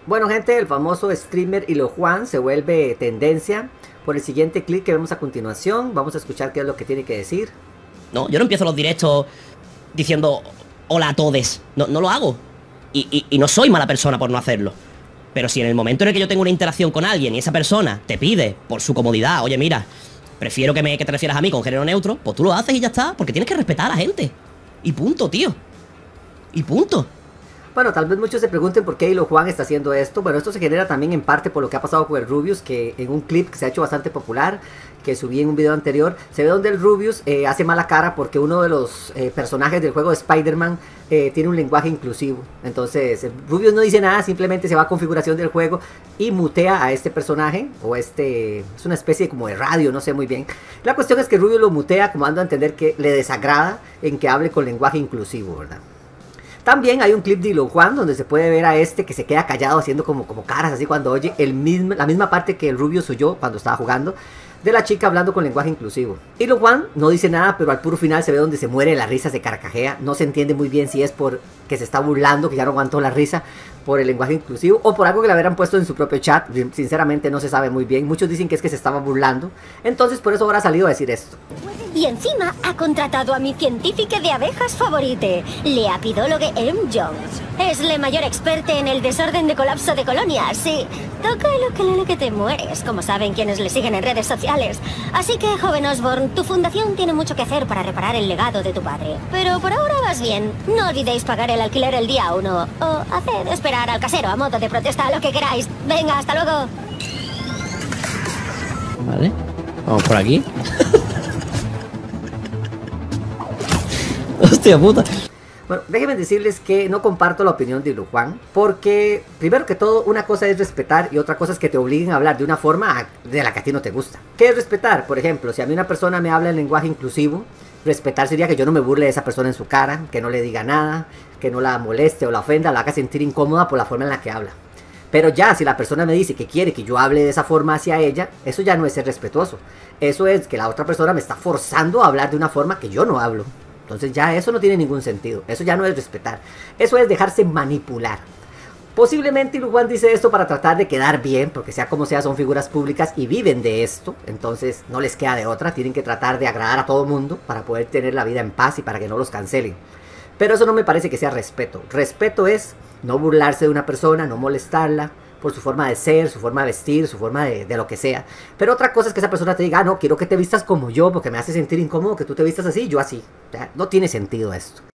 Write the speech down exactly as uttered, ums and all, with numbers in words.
Bueno gente, el famoso streamer Hilo Juan se vuelve tendencia por el siguiente clip que vemos a continuación. Vamos a escuchar qué es lo que tiene que decir. No, yo no empiezo los directos diciendo hola a todes. No, no lo hago. Y, y, y no soy mala persona por no hacerlo. Pero si en el momento en el que yo tengo una interacción con alguien y esa persona te pide, por su comodidad, oye mira, prefiero que, me, que te refieras a mí con género neutro, pues tú lo haces y ya está, porque tienes que respetar a la gente. Y punto, tío. Y punto. Bueno, tal vez muchos se pregunten por qué Hilo Juan está haciendo esto. Bueno, esto se genera también en parte por lo que ha pasado con el Rubius, que en un clip que se ha hecho bastante popular, que subí en un video anterior, se ve donde el Rubius eh, hace mala cara porque uno de los eh, personajes del juego de Spider-Man eh, tiene un lenguaje inclusivo. Entonces, el Rubius no dice nada, simplemente se va a configuración del juego y mutea a este personaje, o este, es una especie como de radio, no sé muy bien. La cuestión es que Rubius lo mutea como dando a entender que le desagrada en que hable con lenguaje inclusivo, ¿verdad? También hay un clip de Hilo Juan donde se puede ver a este que se queda callado haciendo como, como caras así cuando oye el mismo, la misma parte que el Rubius oyó cuando estaba jugando, de la chica hablando con lenguaje inclusivo. Hilo Juan no dice nada, pero al puro final se ve donde se muere la risa, se carcajea. No se entiende muy bien si es por que se está burlando, que ya no aguantó la risa por el lenguaje inclusivo, o por algo que le hubieran puesto en su propio chat. Sinceramente no se sabe muy bien. Muchos dicen que es que se estaba burlando, entonces por eso ahora ha salido a decir esto. Y encima ha contratado a mi científica de abejas favorite, l'apidólogue M. Jones. Es la mayor experta en el desorden de colapso de colonias, sí. Toca el ukelele que te mueres, como saben quienes le siguen en redes sociales. Así que, joven Osborn, tu fundación tiene mucho que hacer para reparar el legado de tu padre. Pero por ahora vas bien. No olvidéis pagar el alquiler el día uno. O haced esperar al casero a modo de protesta, lo que queráis. Venga, hasta luego. Vale, vamos por aquí. Hostia puta. Bueno, déjenme decirles que no comparto la opinión de Hilo Juan, porque primero que todo, una cosa es respetar y otra cosa es que te obliguen a hablar de una forma de la que a ti no te gusta. ¿Qué es respetar? Por ejemplo, si a mí una persona me habla en lenguaje inclusivo, respetar sería que yo no me burle de esa persona en su cara, que no le diga nada, que no la moleste o la ofenda, la haga sentir incómoda por la forma en la que habla. Pero ya, si la persona me dice que quiere que yo hable de esa forma hacia ella, eso ya no es ser respetuoso. Eso es que la otra persona me está forzando a hablar de una forma que yo no hablo. Entonces ya eso no tiene ningún sentido. Eso ya no es respetar. Eso es dejarse manipular. Posiblemente Hilo Juan dice esto para tratar de quedar bien, porque sea como sea son figuras públicas y viven de esto. Entonces no les queda de otra. Tienen que tratar de agradar a todo mundo para poder tener la vida en paz y para que no los cancelen. Pero eso no me parece que sea respeto. Respeto es no burlarse de una persona, no molestarla por su forma de ser, su forma de vestir, su forma de, de lo que sea. Pero otra cosa es que esa persona te diga, ah, no, quiero que te vistas como yo porque me hace sentir incómodo que tú te vistas así y yo así. O sea, no tiene sentido esto.